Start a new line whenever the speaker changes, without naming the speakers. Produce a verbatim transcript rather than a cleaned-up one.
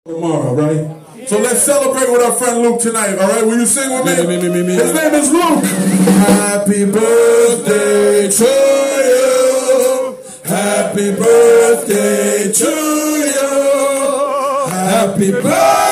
Tomorrow, right? So let's celebrate with our friend Luke tonight, all right? Will you sing with me? me, me, me, me His name is Luke. Happy birthday to you. Happy birthday to you. Happy birthday.